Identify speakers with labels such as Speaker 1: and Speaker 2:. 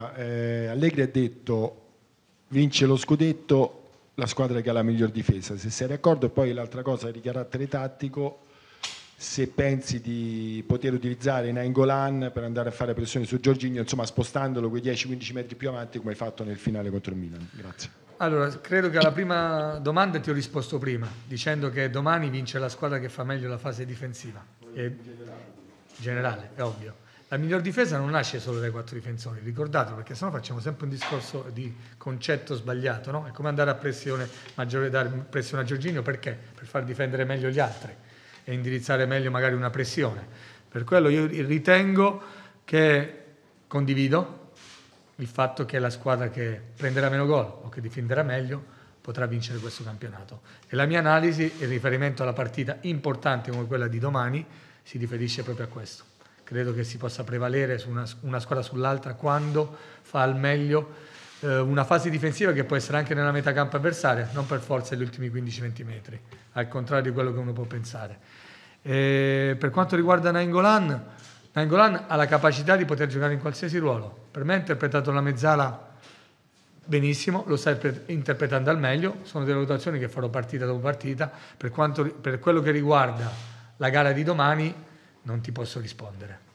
Speaker 1: Allegri ha detto vince lo scudetto la squadra che ha la miglior difesa, se sei d'accordo. E poi l'altra cosa di carattere tattico, se pensi di poter utilizzare Nainggolan per andare a fare pressione su Jorginho, insomma spostandolo quei 10-15 metri più avanti come hai fatto nel finale contro il Milan. Grazie.
Speaker 2: Allora, credo che alla prima domanda ti ho risposto prima, dicendo che domani vince la squadra che fa meglio la fase difensiva. Generale, è ovvio. La miglior difesa non nasce solo dai 4 difensori, ricordatelo, perché sennò facciamo sempre un discorso di concetto sbagliato, no? È come andare a pressione maggiore, dare pressione a Jorginho, perché? Per far difendere meglio gli altri e indirizzare meglio magari una pressione. Per quello io ritengo che condivido il fatto che la squadra che prenderà meno gol o che difenderà meglio potrà vincere questo campionato. E la mia analisi, in riferimento alla partita importante come quella di domani, si riferisce proprio a questo. Credo che si possa prevalere su una squadra sull'altra quando fa al meglio una fase difensiva che può essere anche nella metà campo avversaria, non per forza gli ultimi 15-20 metri, al contrario di quello che uno può pensare. Per quanto riguarda Nainggolan ha la capacità di poter giocare in qualsiasi ruolo. Per me ha interpretato la mezzala benissimo, lo sta interpretando al meglio. Sono delle valutazioni che farò partita dopo partita. Per quello che riguarda la gara di domani non ti posso rispondere.